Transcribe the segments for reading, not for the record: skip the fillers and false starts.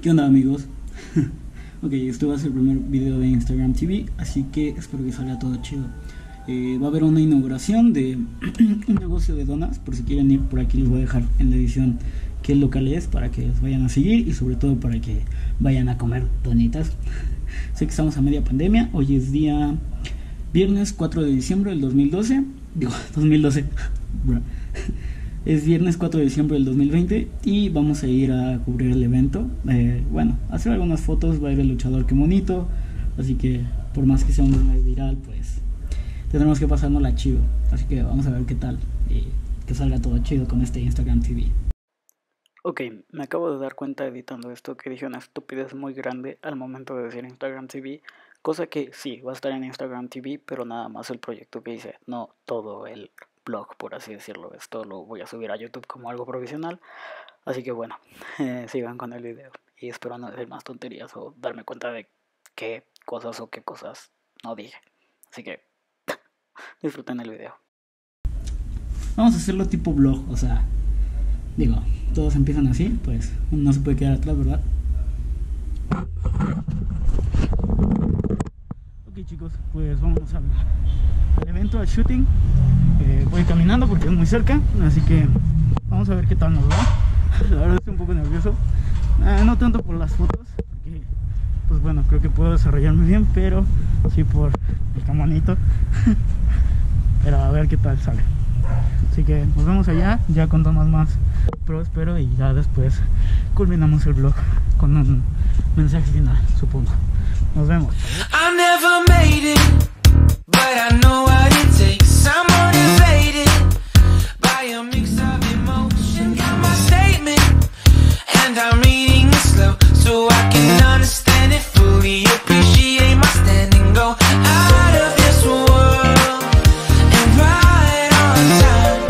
¿Qué onda, amigos? Ok, este va a ser el primer video de Instagram TV, así que espero que salga todo chido. Va a haber una inauguración de un negocio de donas. Por si quieren ir por aquí, les voy a dejar en la edición qué local es, para que los vayan a seguir y sobre todo para que vayan a comer donitas. Sé que estamos a media pandemia. Hoy es día viernes 4 de diciembre del 2012. Digo, 2012. Es viernes 4 de diciembre del 2020 y vamos a ir a cubrir el evento. Bueno, hacer algunas fotos. Va a ir el luchador, qué bonito. Así que por más que sea un meme viral, pues tendremos que pasárnosla chido. Así que vamos a ver qué tal y que salga todo chido con este Instagram TV. Ok, me acabo de dar cuenta editando esto que dije una estupidez muy grande al momento de decir Instagram TV. Cosa que sí, va a estar en Instagram TV, pero nada más el proyecto que hice, no todo el blog, por así decirlo. Esto lo voy a subir a YouTube como algo provisional. Así que bueno, sigan con el video. Y espero no decir más tonterías o darme cuenta de qué cosas o qué cosas no dije. Así que disfruten el video. Vamos a hacerlo tipo blog, o sea, digo, todos empiezan así, pues uno no se puede quedar atrás, ¿verdad? Ok, chicos, pues vamos al evento, al shooting. Voy caminando porque es muy cerca, así que vamos a ver qué tal nos va. La verdad estoy un poco nervioso, no tanto por las fotos, porque pues bueno, creo que puedo desarrollarme bien, pero sí por el camonito. Pero a ver qué tal sale. Así que nos vemos allá, ya con tomas más pro, espero, y ya después culminamos el vlog con un mensaje final, supongo. Nos vemos. I never made it, but I know what it takes. I'm motivated by a mix of emotion. Got my statement, and I'm reading it slow, so I can understand it fully. Appreciate my stand and go out of this world and ride on time.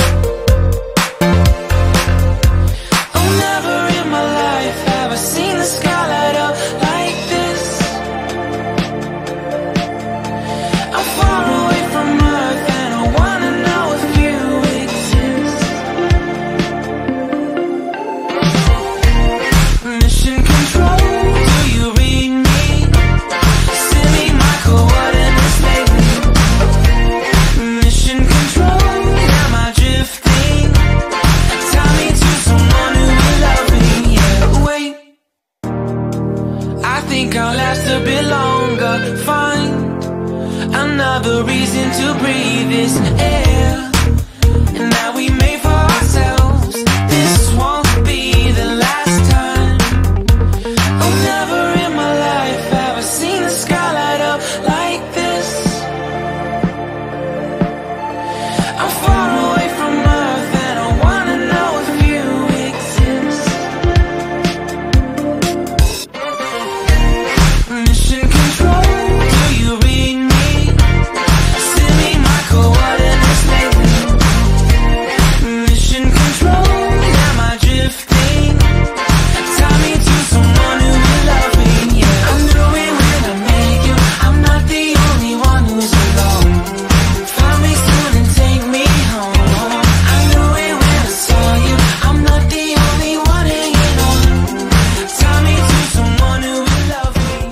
Oh, never in my life have I seen the sky light up like this. I'm far away from Earth and I wanna know if you exist. Mission control, do you read me? Send me my coordinates lately. Mission control, am I drifting? Tie me to someone who will love me. Yeah, wait, I think I'll last a bit longer. Find another reason to breathe this air. And now we made for ourselves. This won't be the last time. Oh, never in my life have I seen the sky light up like this. I'm far away from Earth and I wanna know if you exist. Mission control, do you read me? Send me my coordinates lately. Mission control, am I drifting? Tie me to someone who will love me. Yeah, I knew it when I met you. I'm not the only one who's alone. Find me soon and take me home. I knew it when I saw you. I'm not the only one hanging on. Tie me to someone who will love me.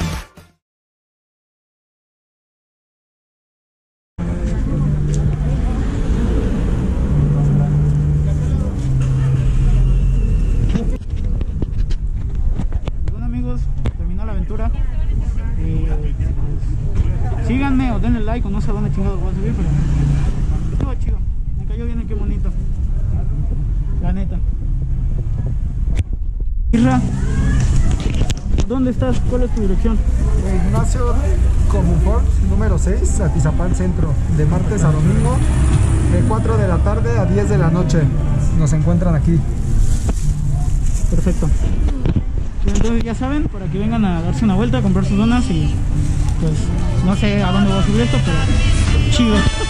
Bueno, amigos, terminó la aventura. Síganme o denle like, o no sé a dónde chingados voy a subir, pero estuvo chido. Me cayó bien y qué bonito. La neta. Irra, ¿dónde estás? ¿Cuál es tu dirección? Ignacio Comunfort, número 6, Atizapán Centro, de martes a domingo, de 4 de la tarde a 10 de la noche. Nos encuentran aquí. Perfecto. Entonces ya saben, para que vengan a darse una vuelta, a comprar sus donas y pues no sé a dónde voy a subir esto, pero chido.